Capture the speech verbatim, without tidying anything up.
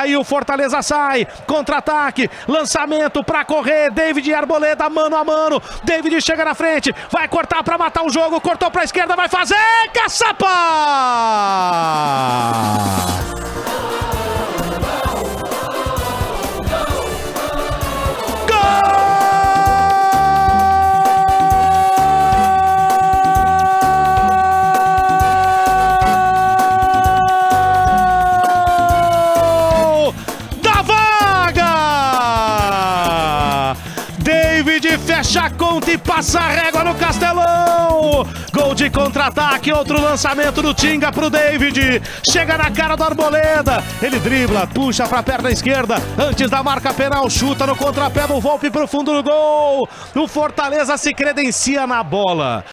Daí o Fortaleza sai, contra-ataque, lançamento pra correr, David e Arboleda mano a mano, David chega na frente, vai cortar pra matar o jogo, cortou pra esquerda, vai fazer, caçapa! David fecha a conta e passa a régua no Castelão. Gol de contra-ataque, outro lançamento do Tinga pro David. Chega na cara do Arboleda. Ele dribla, puxa pra perna esquerda. Antes da marca penal, chuta no contrapé do Volpi pro fundo do gol. O Fortaleza se credencia na bola.